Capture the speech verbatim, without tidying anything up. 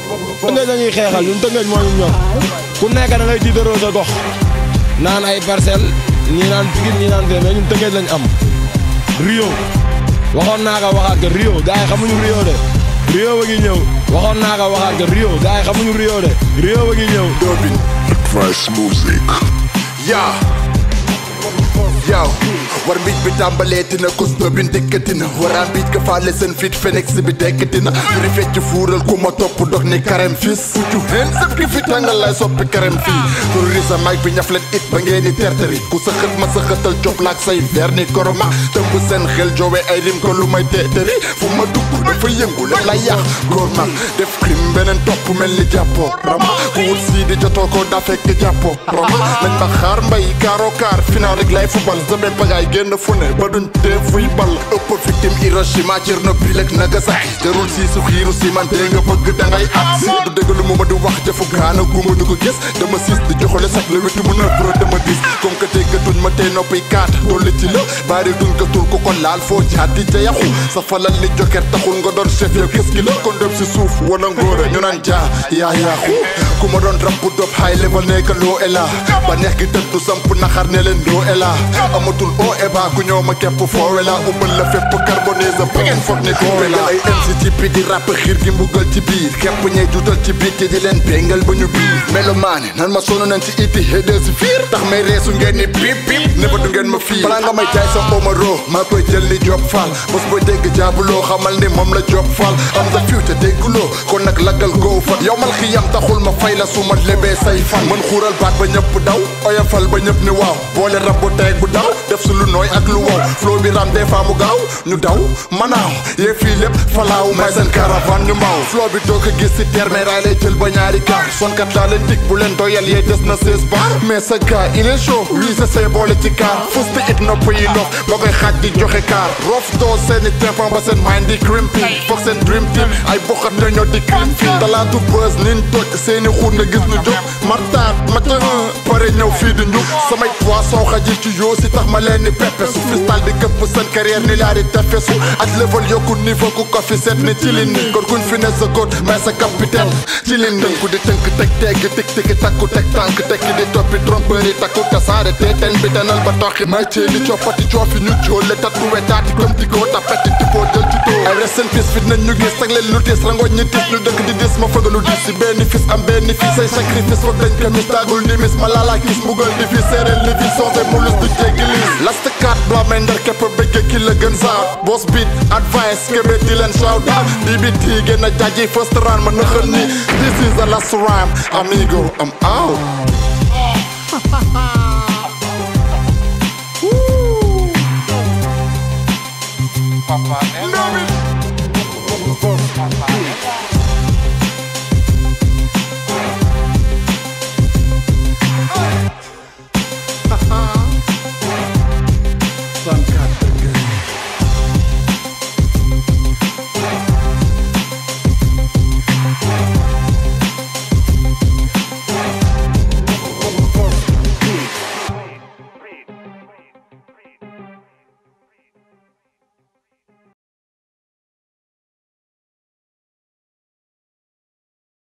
Tëngéej dañuy xeexal ñun Tëngéej moo ñu ñor ku nekk da ngay tiitaroo sa gox naan ay Parcelles ñii naan Pikine ñii naan fee mais ñun Tëngéej lañ am Rio waxoon naa ko waxaat ko Rio gars yi xamuñu Rio de Rio ba ngi ñëw waxoon naa ko waxaat ko Rio gars yi xamuñu Rio de Rio ba ngi ñëw Dobin Advice Music yaa yow war mbiij bi tàmbaleetina kus Dobin dëkkatina waraa mbiij ka faale seen fit Phoenix bi dekkatina yuri fecc fuural ku ma topp dog ni karem fis fuccu hen sëf ki fi tàngal lay soppi karem fii terrorisa maag bi ñaf leen it ba ngeen di terteri ku sa xët ma sa xëtal job laak say ver ni koroma tëmb seen xel jowe ay rim ko lu may teeteri fu ma dugg dafa yëngu leen lay yàq góor mag def crime beneen topp mel ni jàppo rama ku wut sii di jotoo ko daa fekk jàppo rama nañ ma xaar mbay kaaro kaar final rek lay fubal zabe pagaay génn fu ne ba duñ tee fuy bal ëpp victime Hiroshima Tchernobyl ak Nagasaki jarul sii su xiiru si man tee nga bëgg dangay at si du dégg lu mu ma di wax jëfu gaana guma du ko gis dama siis di joxole sax le wetu mu na bro dama dis comme que déggatuñ ma tey noppi kaat dolli ci la bari duñ ko tul ko ko laal foo jaat di ca yaxu sa falal li joker taxul nga doon chef yow qu'est-ce qui la kon dem si suuf wana ngóora ñu naan jaa yaa yaaxu ku ma doon rab bu dob high level nekk loo ela ba neex gi tëdd samp naxar ne leen doo ela amatul o eba ku ñëw ma kepp foowe la umbal la fépp carbonise ba ngeen foog ne koowe la ay M C ci pi di rap xiir gi mbugal ci biir kepp ñey juutal ci biir ci di leen péngal ba ñu biir melomaane nan ma sonn nañ ci iti hédee si fiir tax may reesu ngeen ni pip pip ne ba du ngeen ma fiir balaa nga may jaay sa omaro maa koy jël li job faal bos booy dégg jaabuloo xamal ni moom la job faal am the future dégguloo kon nag laggal goow fa yow mal xiyam taxul ma fay la su ma lebee say fan man xuural baat ba ñëpp daw oyofal ba ñëpp ni waaw boole rab bu teeg bu daw def su lu nooy ak lu wow flow bi ram des fois mu gaaw ñu daw manaaw yee fii lépp falaaw may seen caravane ñu mbaaw flow bi doo ko gis si terme raa lay jël ba ñaari kaar sonkat laa leen dig bu leen doyal yee des na seize bar mais sa gars il est chaud oui c'est say boole ci kaar fusti it nopp yi ndox ba koy xaaj di joxe kaar rof doo seeni téléphone ba seen mind di crimpi foog seen dream team ay bokkat la ñoo di crim fii talaatu buzz nin toj seeni xuur nga gis ñu jóg martaat mata pare ñëw fii di njug samay poisson xajil ci yoo si tax ma leen ni peppe su freestyle di këpp seen carrière ni laa di tefesu ak level yokku niveau ku ko fi seet ni ci lin ni kon kuñ fi ne sa góot may sa capitaine ci lin ni tënku di tënk teg tegg tik tiki takku teg tànk tekki di toppi trompeur yi takku tasaare te ten bi tenal ba toxi may cee li coppati coofi ñu joole tatu wetaati comme di ko tapeti tipoo jël ci too ay rest in peace fit nañ ñu gis tag leen lu tiis rangoñ ñi tiis ñu dëkk di dis ma fëgalu dis si bénéfice am bénéfice say sacrifice foog dañ ko mis tagul ni mis ma laala gis mbugal di fi séeréel li fi soose mulus du jéggi lis last kat bla may ndar képp bëgge ki la gën saa boss beat advice kébé di leen shout out D B T gën a jaaji first round ma nëxal ni this is the last rhyme amigo I'm out Papa, Papa,